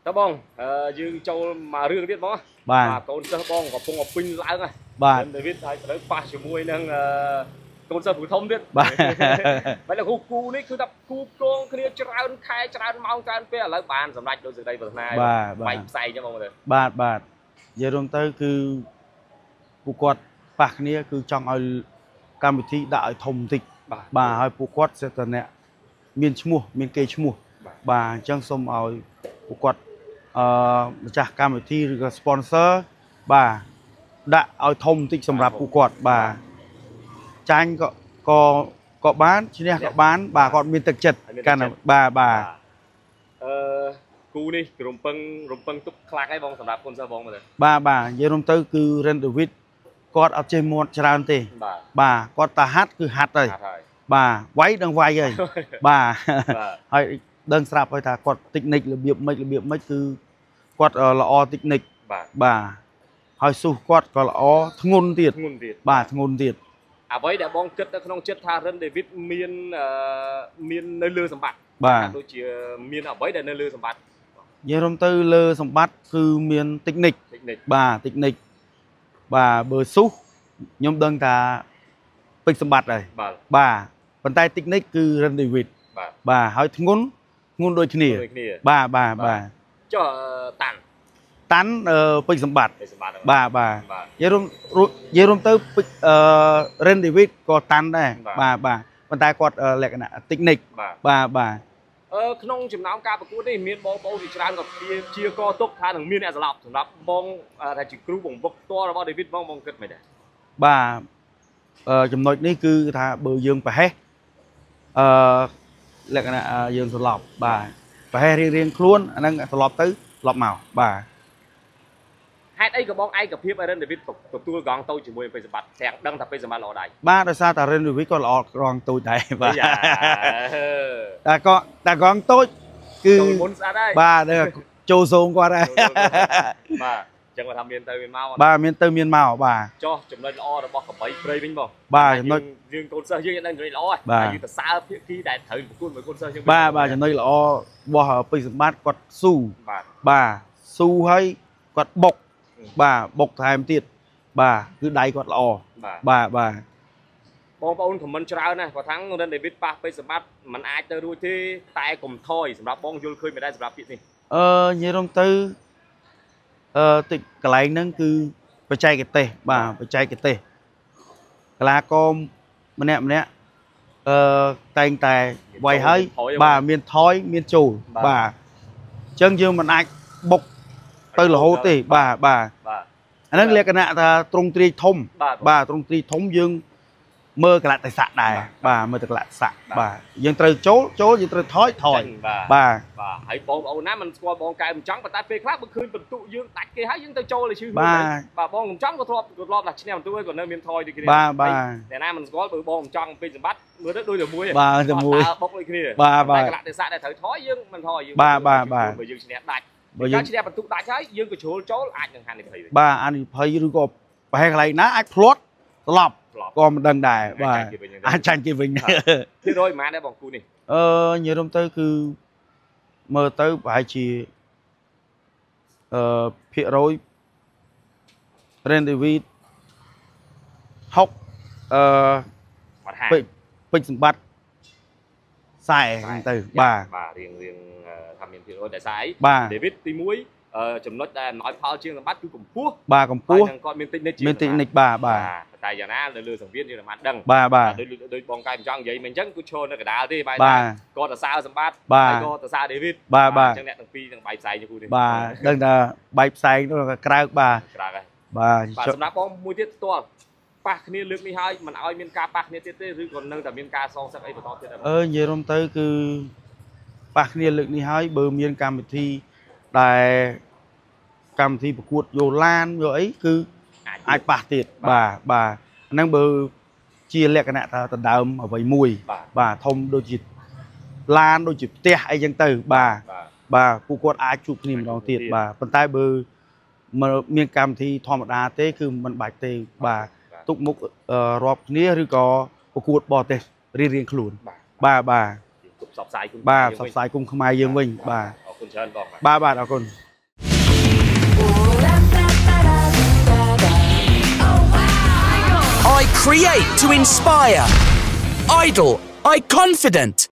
តើបងយើងចូលមករឿងទៀតបងបាទកូនសិស្សបងកំពុងពេញឡើងហើយបាទដាវីតហើយត្រូវប៉ះជាមួយនឹងកូនសិស្សព្រធំទៀតបាទបែរតែគូនេះគឺថាគូកងគ្នាច្រើនខែច្រើនម៉ោងច្រើនពេលឥឡូវបានសម្រេចដោយសេចក្តីប្រាថ្នាបែកផ្សែងចឹងបងមើលបាទបាទនិយាយរួមទៅគឺពួកគាត់ប៉ះគ្នាគឺចង់ឲ្យកម្មវិធីដាក់ឲ្យធំបន្តិចបាទហើយពួកគាត់សិតតែអ្នកមានឈ្មោះមានកេរ្តិ៍ឈ្មោះបាទអញ្ចឹងសូមឲ្យពួកគាត់ម្ចាស់កម្មវិធីឬក៏ sponsor បាទដាក់ឲ្យធំបន្តិចសម្រាប់ពួកគាត់បាទចាញ់ក៏បានឈ្នះក៏បានបាទគាត់មានទឹកចិត្តកាន់បាទគូនេះរំពឹងទុកខ្លាំងហើយបងសម្រាប់កូនសិស្សបងមើលបាទនិយាយរួមទៅគឺ Ren David គាត់អត់ចេះមាត់ច្រើនទេបាទគាត់តាហាត់គឺហាត់ហើយបាទវាយដឹងវាយហើយបាទហើយដឹងស្រាប់ហើយថាគាត់ technique របៀបម៉េចគឺគាត់ល្អ technique បាទហើយស៊ូគាត់ក៏ល្អធ្ងន់ទៀតបាទធ្ងន់ទៀតអ្វីដែលបងគិតនៅក្នុងចិត្តថា Ren David មាននៅលើសម្បត្តិបាទដូចជាមានអ្វីដែលនៅលើសម្បត្តិនិយាយរំទៅលើសម្បត្តិគឺមាន technique បាទ technique បាទបើស៊ូខ្ញុំដឹងថាពេញសម្បត្តិហើយបាទប៉ុន្តែ technique គឺ Ren David បាទហើយធ្ងន់ដូចគ្នាបាទចុះតាន់ពេញសម្បត្តិបាទនិយាយរួមទៅRen David ក៏តាន់ដែរបាទប៉ុន្តែគាត់លក្ខណៈ technique បាទក្នុងចំណោមការប្រកួតនេះមានបងប្អូនជាច្រើនក៏ជាកទុកថានឹងមានអ្នកស្លាប់សម្រាប់បងថាជាគ្រូបង្វឹកផ្ទាល់របស់ David បងគិតមិនដែរបាទចំណុចនេះគឺថាបើយើងប្រហែសលក្ខណៈយើងស្លាប់បាទប្រហែសរៀងខ្លួនអាហ្នឹងស្លាប់ទៅស្លាប់មកបាទហេតុអីក៏បងឯកភាព Ren David ទទួលកងតូចជាមួយពេជ្រសម្បត្តិទាំងដឹងថាពេជ្រសម្បត្តិល្អដែរបាទដោយសារតែ Ren David ក៏ល្អកងតូចដែរបាទតែកងតូចគឺមុនស្អាតហើយបាទចូលសូងគាត់ដែរបាទចឹងគាត់ថាមានទៅមានមកបាទមានទៅមានមកបាទចុះចំណុចល្អរបស់កបីព្រៃវិញបងបាទចំណុចយើងកូនសិស្សយើងដឹងចំណុចល្អហើយយើងទៅសើភាគីដែលត្រូវប្រកួតមួយកូនសិស្សយើងបាទចំណុចល្អរបស់ពេជ្រសម្បត្តិគាត់ស៊ូបាទស៊ូហើយគាត់បុកបាទបុកថែមទៀតបាទគឺដៃគាត់ល្អបាទបងប្អូនខមមិនច្រើនណាស់គាត់ថាRen David ប៉ះពេជ្រសម្បត្តិมันអាចទៅរួចទេតែកុំថយសម្រាប់បងយល់ឃើញមិនដែរសម្រាប់ពាក្យនេះនិយាយរំទៅតិចកន្លែងហ្នឹងគឺបច្ចេកទេសបាទបច្ចេកទេសកីឡាករម្នាក់តែងតែវាយហើយបាទមានថយមានចូលបាទអញ្ចឹងយើងមិនអាចបុកទៅរហូតទេបាទអាហ្នឹងលក្ខណៈថាទ្រង់ទ្រាយធំបាទទ្រង់ទ្រាយធំយើងមើលកលៈទេសៈដែរបាទមើលទៅកលៈទេសៈបាទយើងត្រូវចូលយើងត្រូវថយបាទហើយបងប្អូនណាមិនស្គាល់បងកែមិនចង់ប៉ុន្តែពេលខ្លះបើឃើញបន្ទុកយើងដាច់គេហើយយើងទៅចូលឲ្យឈឺបាទបងមិនចង់ក៏ធ្លាប់ថាឈ្នះបន្ទុកហើយក៏នៅមានថយដូចគ្នាតែណាមិនស្គាល់បើបងមិនចង់ពេជ្រសម្បត្តិមើលទៅដូចតែមួយបាទតែមួយបុកដូចគ្នាបាទកលៈទេសៈដែលត្រូវថយយើងមិនថយយើងបើយើងឈ្នះដាច់បើយើងឈ្នះបន្ទុកដាច់ហើយយើងក៏ជ្រុលចូលអាចនឹងហានិភ័យបាទហានិភ័យឬក៏ប្រហែលកន្លែងណាអាចភ្លាត់ស្លាប់ក៏មិនដឹងដែរបាទអាចចាញ់គេវិញភាគរយប៉ុន្មានដែរបងគូនេះនិយាយរំទៅគឺមើលទៅប្រហែលជាភាគរយ Ren David 60ពេជ្រសម្បត្តិ40ទៅបាទរៀងថាមានភាគរយតែស្អី David ទី1ចំណុចដែលអំណោយផលជាងសម្បត្តិគឺកម្ពស់បាទកម្ពស់និងគាត់មាន technique បាទតែយ៉ាងណានៅលើសង្វៀនយើងមិនដឹងបាទដូចបងកែមិនចង់និយាយមិនអញ្ចឹងគឺឈរនៅកណ្ដាលទេបែរគាត់ទៅសារសម្បត្តិហើយគាត់ទៅសារ David បាទអញ្ចឹងអ្នកទាំងពីរទាំងបែកផ្សែងគូនេះបាទដឹងថាបែកផ្សែងនោះក៏ក្រើកបាទបាទសម្រាប់បងមួយទៀតផ្ទាល់ប៉ះគ្នាលើកនេះហើយមិនឲ្យមានការប៉ះគ្នាទៀតទេឬក៏នៅតែមានការសងសឹកអីបន្តទៀតនិយាយរំទៅគឺប៉ះគ្នាលើកនេះហើយបើមានកម្មវិធីដែលកម្មវិធីប្រកួតយកឡានយកអីគឺអាចប៉ះទៀតបាទហ្នឹងបើជាលក្ខណៈថាដណ្ដើមអ្វីមួយបាទធំដូចជាឡានដូចជាផ្ទះអីចឹងទៅបាទពួកគាត់អាចជួបគ្នាម្ដងទៀតបាទប៉ុន្តែបើមានកម្មវិធីធម្មតាទេគឺមិនបាច់ទេបាទទុកមុខរាប់គ្នាឬក៏ប្រកួតបរទេសរៀងខ្លួនបាទផ្សព្វផ្សាយគុំផ្សព្វផ្សាយគុំខ្មែរយើងវិញបាទអរគុណច្រើនបងបាទអរគុណ I create to inspire. Idol, I confident.